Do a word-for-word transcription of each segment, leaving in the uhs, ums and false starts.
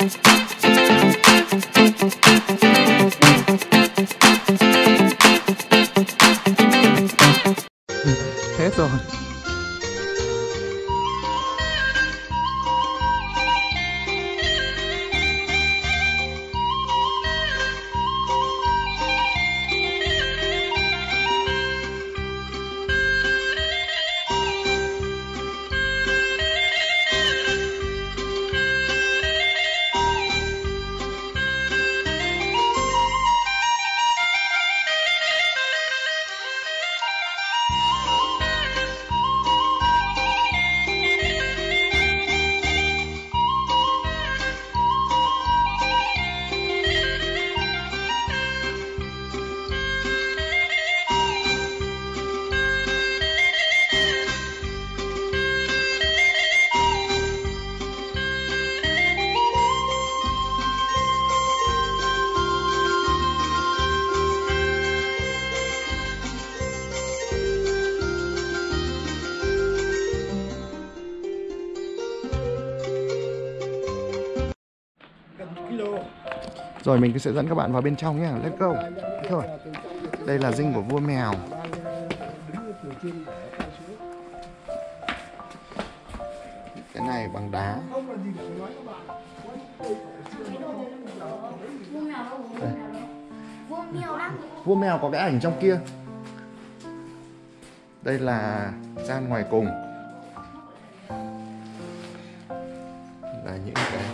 Hết rồi. Rồi mình sẽ dẫn các bạn vào bên trong nhé. Let's go. Thôi. Đây là dinh của vua mèo. Cái này bằng đá. Đây. Vua mèo có cái ảnh trong kia. Đây là gian ngoài cùng. Là những cái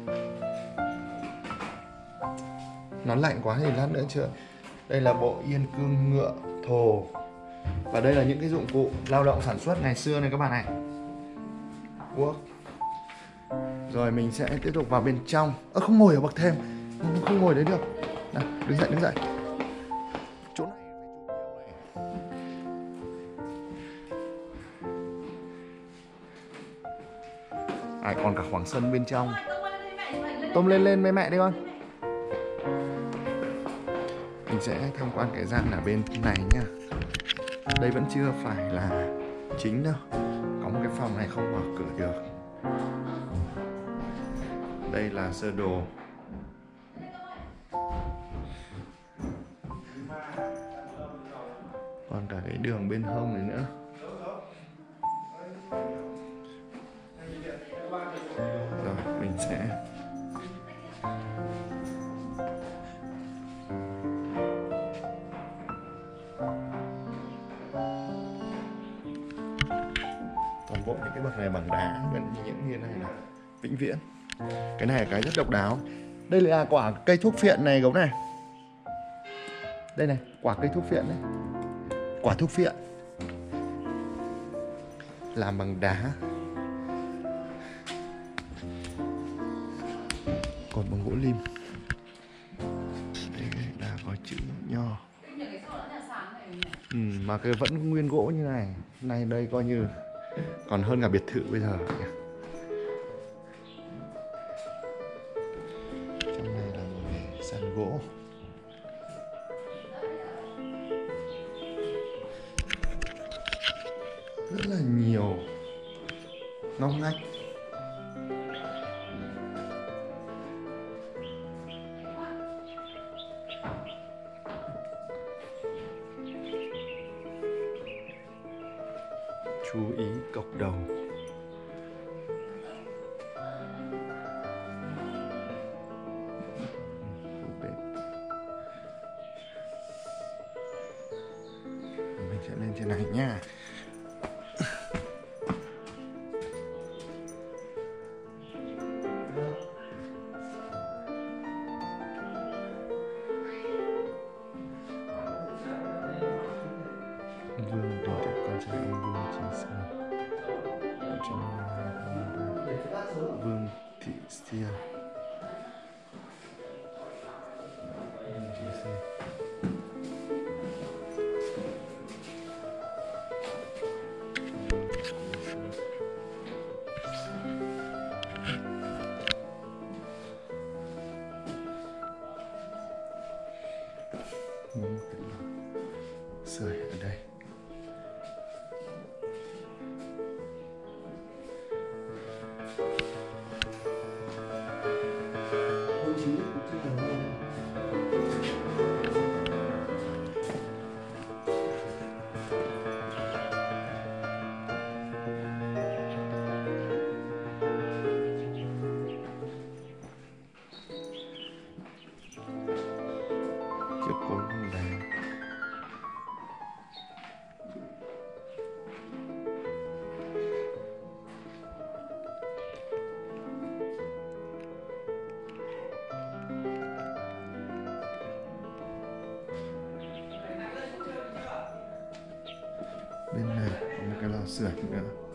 nó lạnh quá thì lát nữa chưa. Đây là bộ yên cương ngựa thồ. Và đây là những cái dụng cụ lao động sản xuất ngày xưa này các bạn này. Work. Rồi mình sẽ tiếp tục vào bên trong. Ơ không ngồi ở bậc thềm, không, không ngồi đấy được. Nào, đứng dậy đứng dậy. Chỗ này phải chụp nhiều này. À, còn cả khoảng sân bên trong. Tôm lên lên với mẹ đi con. Mình sẽ tham quan cái gian ở bên này nha. Đây vẫn chưa phải là chính đâu. Có một cái phòng này không mở cửa được. Đây là sơ đồ. Còn cả cái đường bên hông này nữa. Rồi mình sẽ toàn bộ những cái bậc này bằng đá, gần như những như này là vĩnh viễn. Cái này là cái rất độc đáo. Đây là quả cây thuốc phiện này Gấu này. Đây này, quả cây thuốc phiện đấy. Quả thuốc phiện làm bằng đá. Còn bằng gỗ lim. Đây là có chữ nho. Ừ, mà cái vẫn nguyên gỗ như này. Này đây coi như còn hơn cả biệt thự bây giờ. Trong này là một cái sàn gỗ. Rất là nhiều ngóc ngách. Chú ý cọc đầu. Mình sẽ lên trên này nha. Vương để được con trai ông Vương Chính Sơn. Vương Thị Sia. Sưởi ở đây. cối bằng đá. Bên này có một cái lò sưởi nữa.